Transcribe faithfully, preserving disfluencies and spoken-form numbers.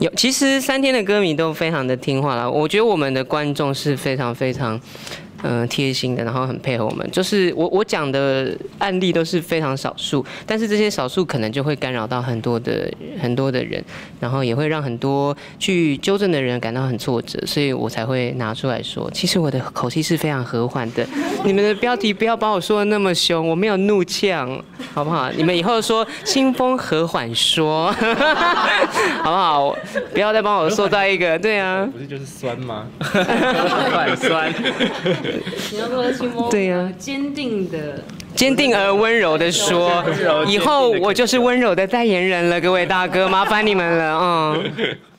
有，其实三天的歌迷都非常的听话啦。我觉得我们的观众是非常非常。嗯，贴心的，然后很配合我们。就是我我讲的案例都是非常少数，但是这些少数可能就会干扰到很多的很多的人，然后也会让很多去纠正的人感到很挫折，所以我才会拿出来说。其实我的口气是非常和缓的，你们的标题不要把我说的那么凶，我没有怒呛，好不好？你们以后说清风和缓说，好不好？不要再帮我塑造一个，对啊， 不是就是酸吗？ 很酸。 你要说清风， 对呀、啊， 坚定的、 坚定而温柔的说，以后我就是温柔的代言人了，各位大哥，麻烦你们了，嗯。